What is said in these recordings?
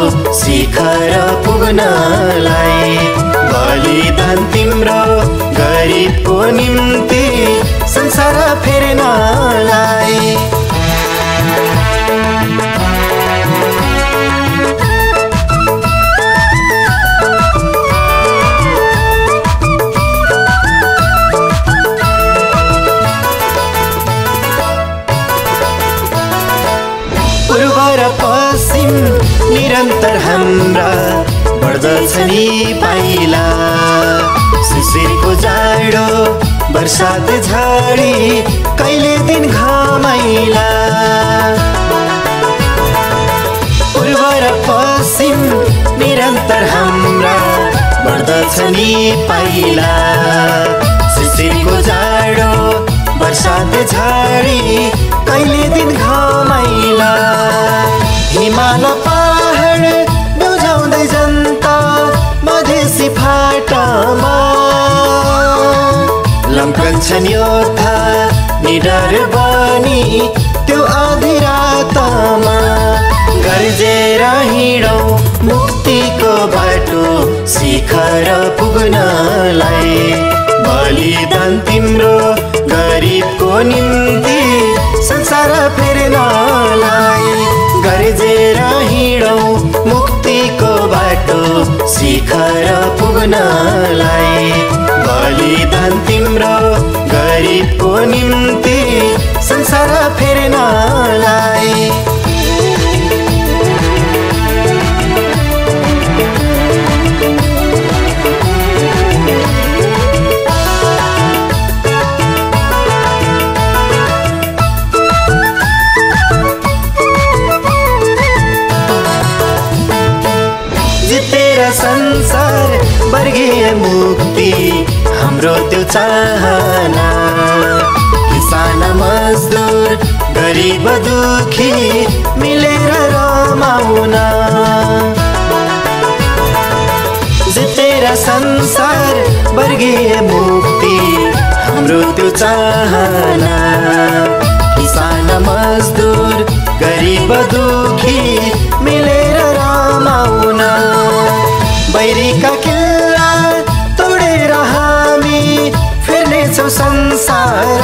शिखर पुग्नलाई। बलिदान तिम्रो गरिबको निम्ति संसार फेर्नलाई। पूर्व र पश्चिम निरन्तर हाम्रा बढ्दछ नि पाइला। शिशिरको जाडो बर्सात झाडी कहिले दिन घमाइला। पूर्व र पश्चिम निरन्तर हाम्रा बढ्दछ नि पाइला। शिशिरको जाडो बर्सात झाडी कहिले दिन घमाइला। हिमाल पहाड बुझाउँदै जनता मधेसी फाटामा लम्कन्छन् योद्धा निडर बनी त्यो आधी रातमा। गर्जेर हिँडौँ मुक्तिको बाटो शिखर पुग्नलाई। बलिदान तिम्रो गरिबको निम्ति संसार फेर्नलाई। गर्जेर हिँडौँ मुक्तिको बाटो शिखर पुग्नलाई। बलिदान तिम्रो गरिबको निम्ति संसार फेर्नलाई। संसार वर्गीय मुक्ति हाम्रो त्यो चाहना। किसान मजदुर गरिब दुखी मिलेर रमाउन। जितेर संसार वर्गीय मुक्ति हाम्रो त्यो चाहना। किसान मजदुर गरिब दुखी मिलेर रमाउन। बैरीका किल्ला तोडेर हामी फेर्नेछौँ संसार।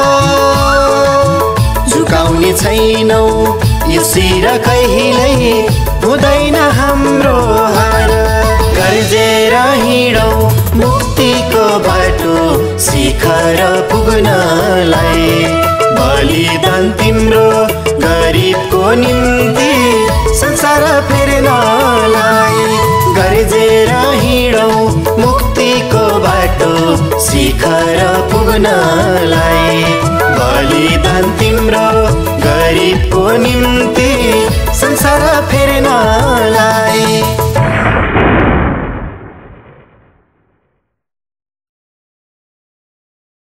झुकाउने छैनौँ यो शिर कहिल्यै हुँदैन हाम्रो हार। गर्जेर हिँडौँ मुक्तिको बाटो शिखर पुग्नलाई। बलिदान तिम्रो गरिबको निम्ति संसार फेर्नलाई। गर्जेर हिँडौँ मुक्तिको बाटो शिखर पुग्नलाई। बलिदान तिम्रो गरिबको निम्ति संसार फेर्नलाई।